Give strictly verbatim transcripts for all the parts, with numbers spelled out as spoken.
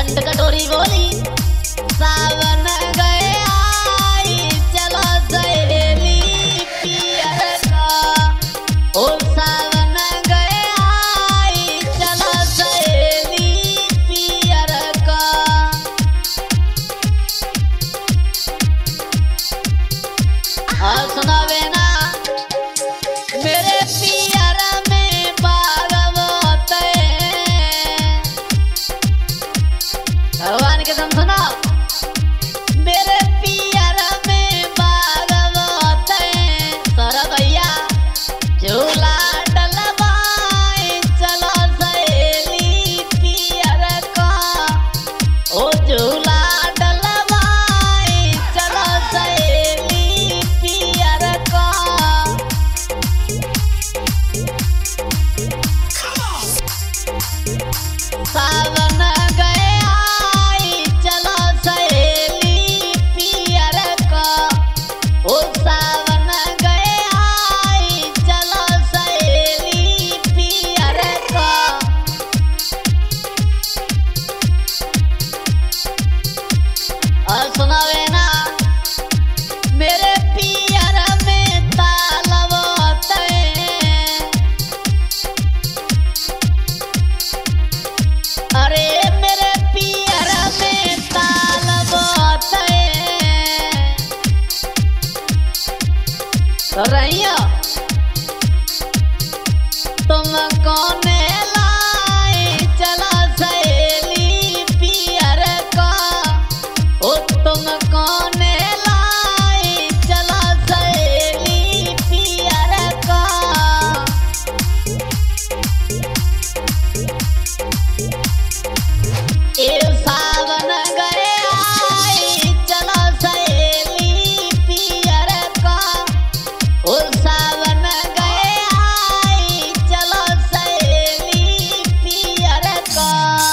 खंड कटोरी बोली सावन गए आई चलो सहेली पियर का। ओ सावन गए आई चलो सहेली पियर का। और सुनावे ना मेरे पियर में बाग होते भगवान के तुम सुनो मेरे पियर में बाग होते सर भैया झूला डलवाए चलो सहेली पियर का। ओ झूला डलवाए चलो सहेली पियर का। सावन गए आई चलो सहेली पियर का। ओ सावन गए आई चलो सहेली पियर का। और सुनावे ना मेरे पियर में तालब होते अरे मेरे पियर में तालब होते तो रहियो तुम कौन लाए चलो सहेली पियर का। ओ तुम कौन लाए चलो सहेली पियर का। ए सावन गए आई चलो सहेली पियर का। ओ सावन गए आई चलो सहेली पियर का।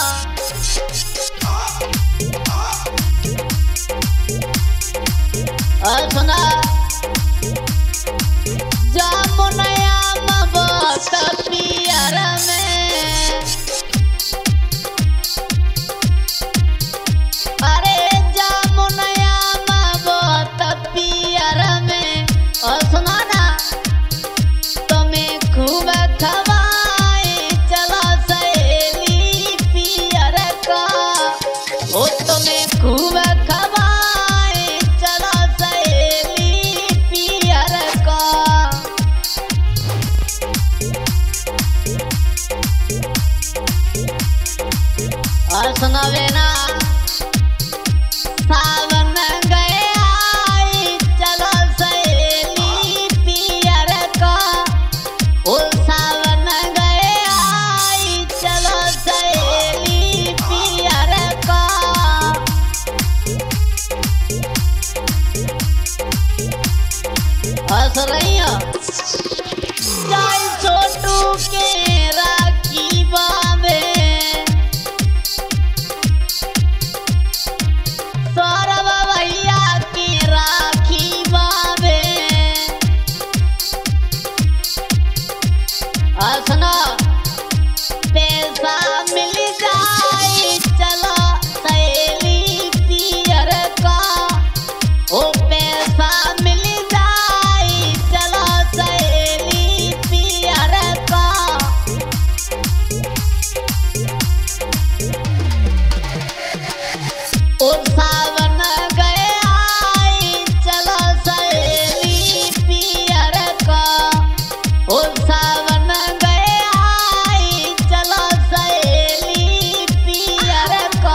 और सुना जामुनया बहुत पियर में अरे जामुनया बहुत पियर में। और सुना ना तुम्हें खूब खवाए चलो सहेली पियर का। ओ तुम्हें खूब खवाए चलो सहेली पियर का। और सुनावे ना सावन गए आई चलो सहेली पियर का। ओ सावन गए आई चलो सहेली पियर का। और सुन रही हो जाई छोटू के राखी बाबे सौरभ भैया की राखी बाबे। और सुनो पैसा मिल जाए चलो सहेली पियर का। ओ पैसा मिल जाए चलो सहेली पियर का। ओ सावन गए आई चलो सहेली पियर का। ओ सावन गए आई चलो सहेली पियर का।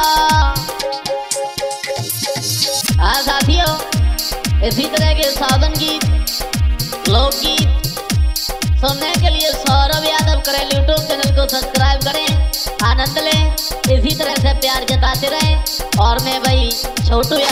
हाँ साथियों इसी तरह के सावन गीत लोकगीत सुनने के लिए सौरभ यादव करेल यूट्यूब चैनल को सब्सक्राइब करें। आनंद लें इसी तरह से प्यार जताते रहें। और मैं भाई छोटू